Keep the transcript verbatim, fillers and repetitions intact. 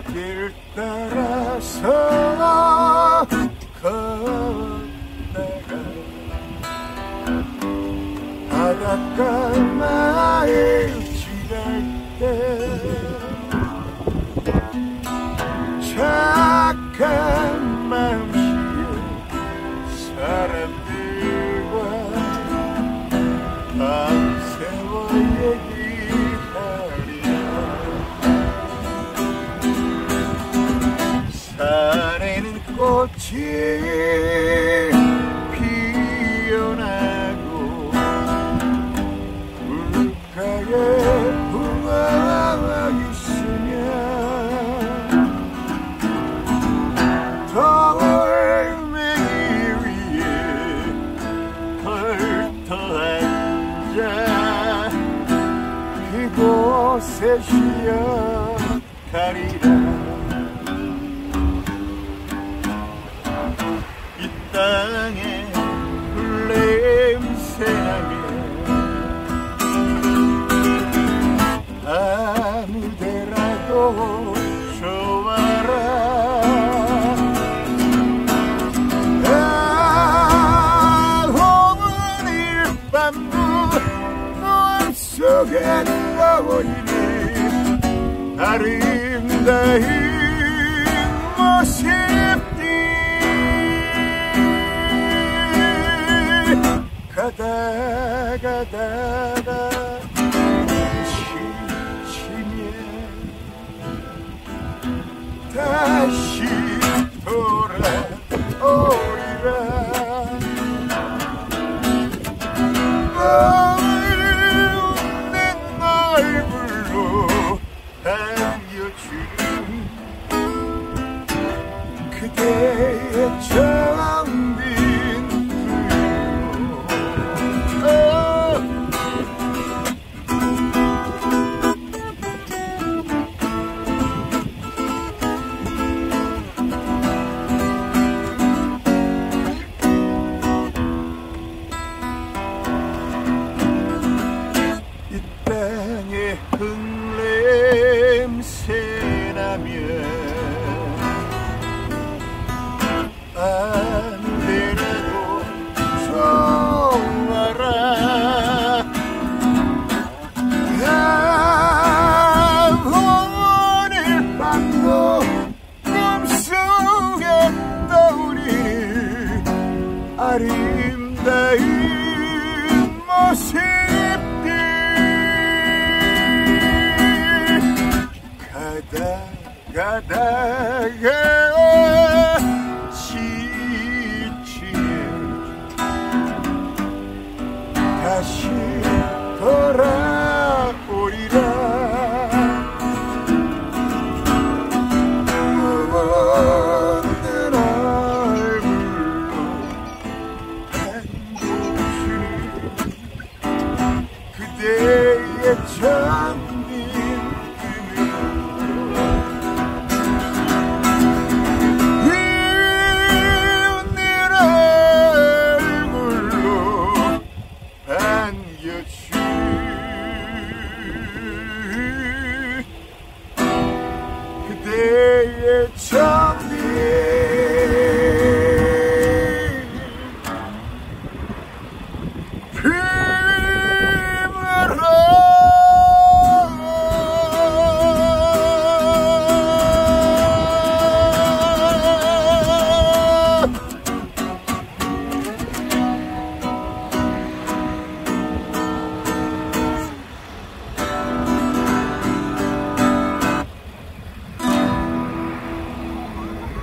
길 따라서 걷다가 바닷가 마을 지날 때 착한 마음씨의 사람들과 밤새워 얘기하랴. 산에는 꽃이 피어나고 물가에 붕어가 있으며 돌멩이 위에 걸터 앉아 그곳에 쉬어가리라. 이 땅에 풀냄새나며 아무데라도 좋아라. 아, 오늘 밤도 마음속에 떠오르니 아름다운 모습들. 가다 가다가 지치면 다시 돌아오리라. 없는 얼굴로 알려주는 그대의 정든 흙냄새나며 아무데라도 좋아라. 아, 오늘 밤도 꿈속에 떠오르는 아름다운 모습들. 가다가 지치면 다시 돌아오리라. 없는 얼굴로 안겨주는 그대의 정